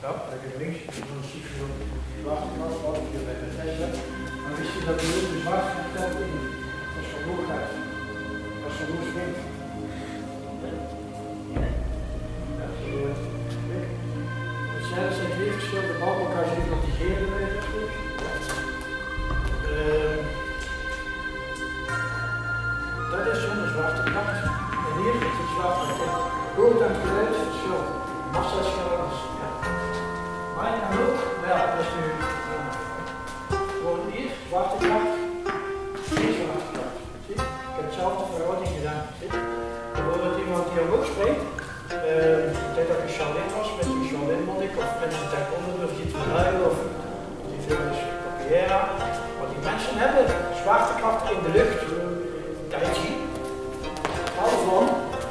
stap, lekker links, dan zie je dat die wachtkracht wat je bij de Tesla. Dan wist je dat die ook de zwaartekracht in als van hoog gaat. Als van hoog swingt. Er zijn twee verschillende balken, elkaar zien dat die gele dat is zonder zwaartekracht. En hier is het zwaartekracht. Hoort aan het geluid is het verschil. Massa is anders. Ja. Maar je kan ook, wel, dat is nu gewoon hier, zwaartekracht, geen zwaartekracht. Zie? Ik heb hetzelfde verhouding gedaan. Zie? Bijvoorbeeld iemand die ook spreekt. Ik denk dat ik een Charlene was met een Charlene monnik of met een taekwondo of iets van huilen of die films Capoeira. Wat die mensen hebben, zwaartekracht in de lucht, Tai Chi, hou van.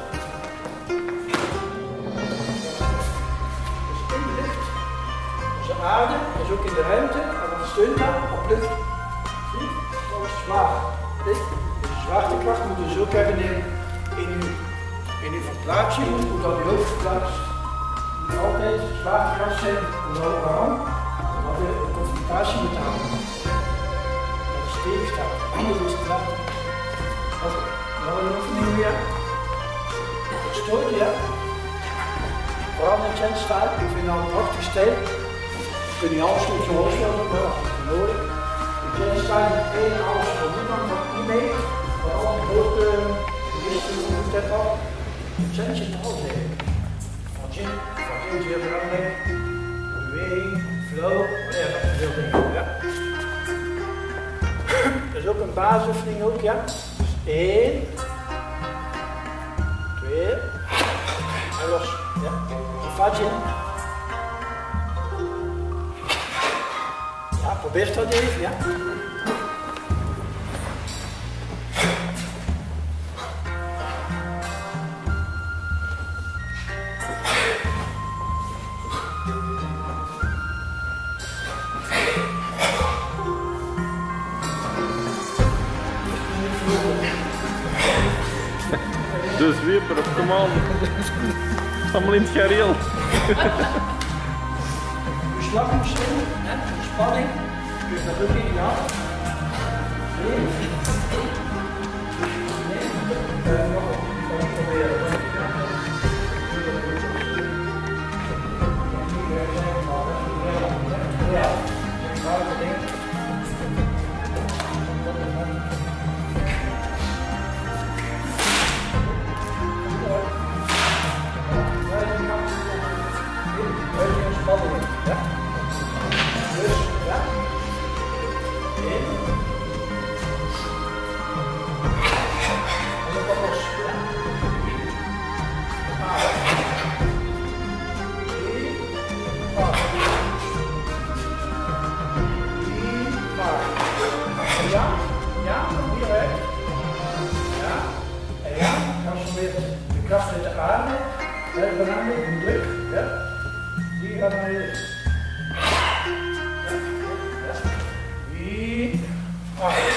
Dus in de lucht, onze aarde is ook in de ruimte en dat steunt dan op lucht. Zie je? Dat is zwaar. Dus de zwaartekracht moet je dus ook hebben in uw verplaatsing, hoe dat je ook verplaatst. Je moet altijd zwaartekracht zijn, waarom? Omdat je een confrontatie moet houden. Dat is stevig staat, anders is het laat. Oké, nou een oefening weer. Stoten, ja. Vooral in het staan, ik vind dat een prachtig stijl. Je kunt niet alles goed zoals je maar dat is nodig. In het staan is één alles voor niemand van niet mee, maar al die grote gewichten moet het al. Zijn je al zeggen? Wat je heel belangrijk. Beweging, flow, ja, dat is heel belangrijk. Ja. Dat is ook een basisoefening ook, ja. Dus 1, 2, en los. Ja. Vatje. Ja, probeer dat even, ja. Dus weer, kom aan. Allemaal in het gareel. Je slag moet staan, de spanning. Dus dat doe ik ja. Nog proberen. Ja, ja. Dus, ja. 1. En dan wat los. Ja. 3. 4. Ja. Ja, hieruit. Ja. En ja, transformeert de kracht uit de aarde. Dat is belangrijk, de druk. Ja. Die gaat naar hier. 4, 8.